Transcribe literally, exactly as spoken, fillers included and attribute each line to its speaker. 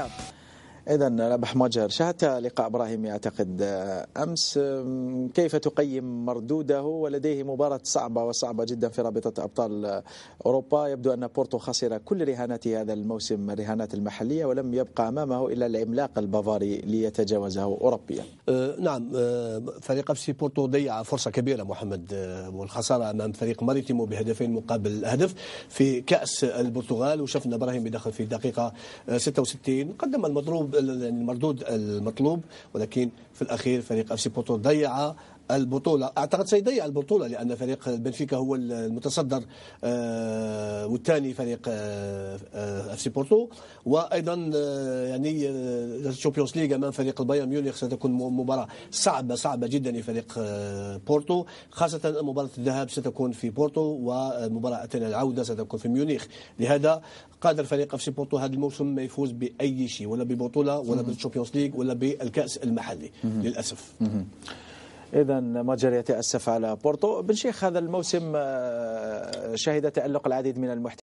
Speaker 1: إذا ربح مجر، شاهدت لقاء إبراهيم أعتقد أمس، كيف تقيم مردوده؟ ولديه مباراة صعبة وصعبة جدا في رابطة أبطال أوروبا. يبدو أن بورتو خسر كل رهاناته هذا الموسم، الرهانات المحلية، ولم يبقى أمامه إلا العملاق البافاري ليتجاوزه أوروبيا.
Speaker 2: أه نعم، أه فريق اف سي بورتو ضيع فرصة كبيرة محمد، أه والخسارة أمام فريق ماريتيمو بهدفين مقابل هدف في كأس البرتغال. وشفنا إبراهيم بدخل في الدقيقة ستة وستين، قدم المضروب المردود المطلوب، ولكن في الأخير فريق اف سي بورتو ضيع البطولة. أعتقد سيضيع البطولة لأن فريق بنفيكا هو المتصدر آه والثاني فريق آه آه اف سي بورتو، وأيضا آه يعني الشامبيونز ليغ أمام فريق البايرن ميونخ ستكون مباراة صعبة صعبة جدا لفريق آه بورتو، خاصة مباراة الذهاب ستكون في بورتو ومباراة العودة ستكون في ميونخ. لهذا قادر فريق اف سي بورتو هذا الموسم ما يفوز بأي شيء، ولا ببطولة ولا بالشامبيونز ليغ ولا بالكأس المحلي للأسف.
Speaker 1: إذا ماجر يتأسف على بورتو. بن شيخ، هذا الموسم شهد تألق العديد من المحترفين